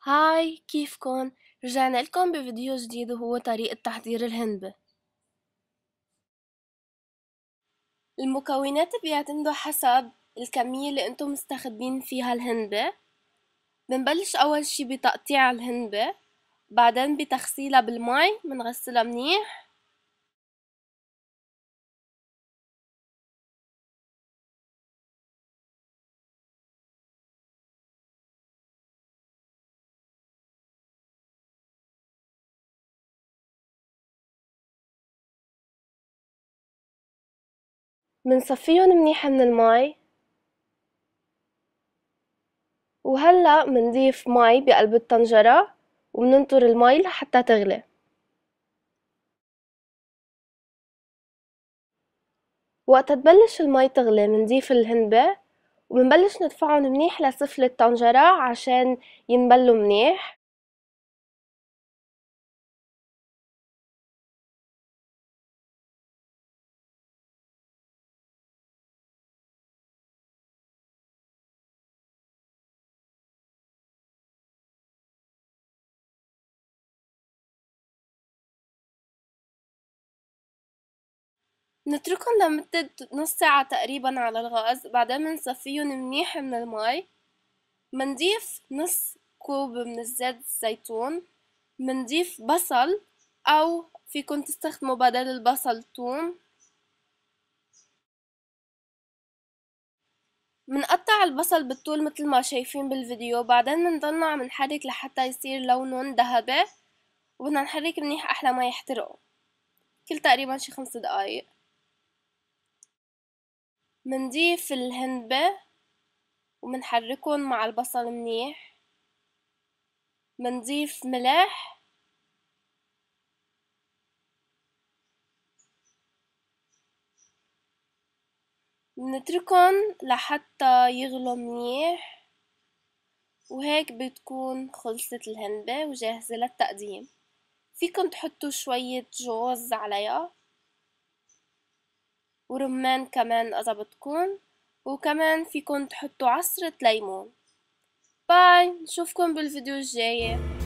هاي، كيفكن؟ رجعنا لكم بفيديو جديد وهو طريقة تحضير الهندبة. المكونات بيعتمدوا حسب الكمية اللي انتم مستخدمين فيها الهندبة. بنبلش اول شي بتقطيع الهندبة، بعدين بتغسيلها بالماء، بنغسلها منيح. بنصفيهم منيح من الماء، وهلأ بنضيف ماء بقلب الطنجرة وبننطر الماء لحتى تغلي. وقت تبلش المي تغلي بنضيف الهندبة وبنبلش ندفعهم منيح لسفل الطنجرة عشان ينبلوا منيح. نتركهم لمدة نص ساعة تقريبا على الغاز، بعدين بنصفيهم منيح من المي. منضيف نص كوب من الزيت الزيتون، منضيف بصل أو فيكن تستخدموا بدل البصل توم. منقطع البصل بالطول مثل ما شايفين بالفيديو، بعدين منضلنا عم نحرك لحتى يصير لونهم ذهبي، وبدنا نحرك منيح أحلى ما يحترقوا كل تقريبا شي 5 دقايق. منضيف الهندبة ومنحركن مع البصل منيح. منضيف ملح، نتركن لحتى يغلوا منيح، وهيك بتكون خلصت الهندبة وجاهزة للتقديم. فيكن تحطوا شوية جوز عليها ورمان كمان إذا بدكن، وكمان فيكن تحطوا عصرة ليمون. باي، نشوفكن بالفيديو الجاي.